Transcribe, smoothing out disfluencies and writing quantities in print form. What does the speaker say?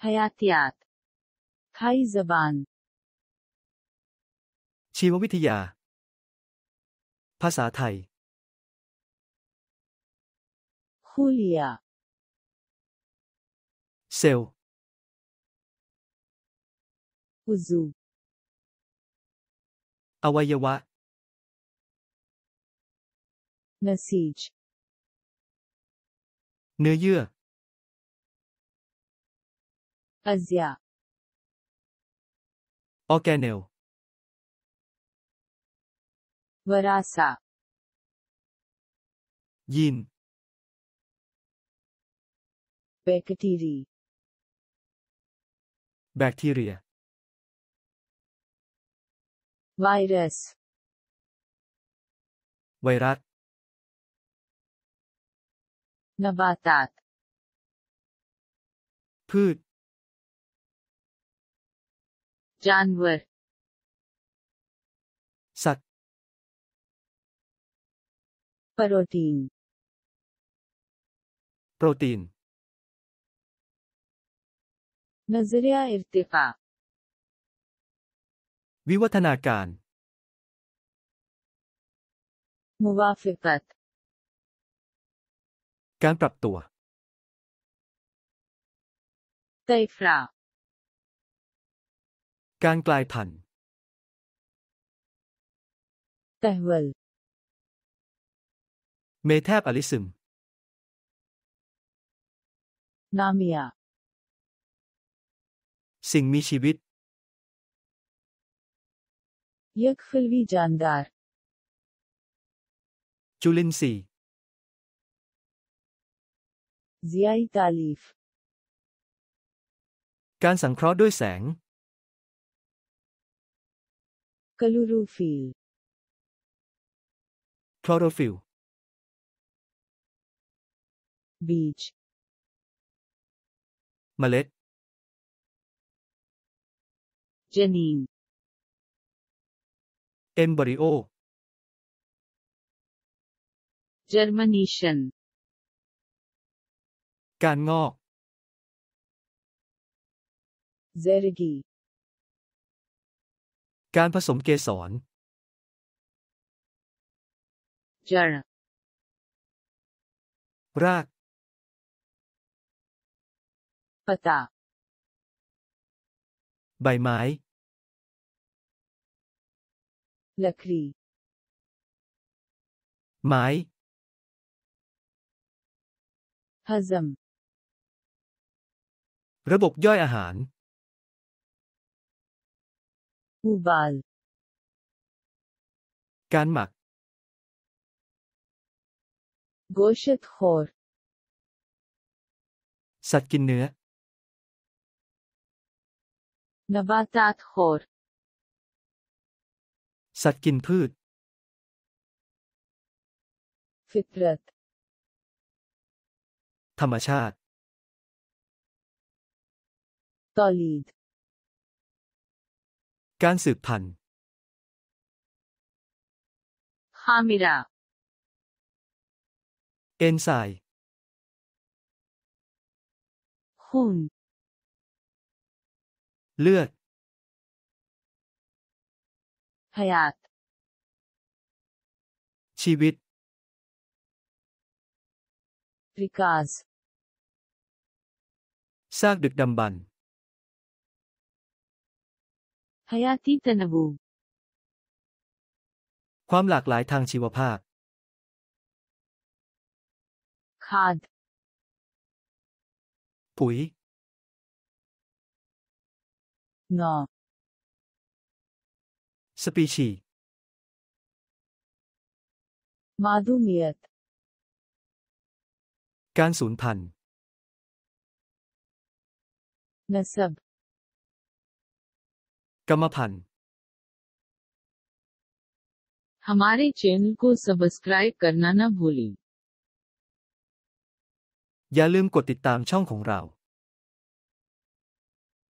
हयातियात थाई ज़बान ชีววิทยาภาษาไทย खुलिया เซลล์ उज़ू อวัยวะ नसीज เนื้อเยื่อ अज़िया ออร์แกเนล वरासा ยีน बैक्टीरी แบคทีเรีย वायरस ไวรัส नबातात พืช जानवर สัตว์ प्रोटीन โปรตีน नज़रिया इर्तिक़ा วิวัฒนาการ मुवाफ़िक़त การปรับตัว तैफ़रा การกลายพันธุ์ तहवल เมแทบอลิซึม नामिया สิ่งมีชีวิต यकफ़िलवी जानदार จุลินทรีย์ ज़ियाई तालीफ़ การสังเคราะห์ด้วยแสง क्लोरोफ़िल คลอโรฟิลล์ बीज เมล็ด जनीन เอมบริโอ जर्मनीशन การงอก ज़ेरगी การผสมเกสร जड़ ราก पता ใบไม้ लकड़ी ไม้ हज़म ระบบย่อยอาหาร उबाल การหมัก गोश्त खोर สัตว์กินเนื้อ नबातात खोर สัตว์กินพืช फितरत ธรรมชาติ तौलीद การสืบพันธุ์ खामिरा เอนไซม์ खून เลือด हयात ชีวิต रिकाज ซากดึกดำบรรพ์ हयाती तनवू ความหลากหลายทางชีวภาพ खाद ปุ๋ย नौ สปีชีส์ मादूमियत การสูญพันธุ์ नसब กรรมพันธุ์ हमारे चैनल को सब्सक्राइब करना न भूलें อย่าลืมกดติดตามช่องของเรา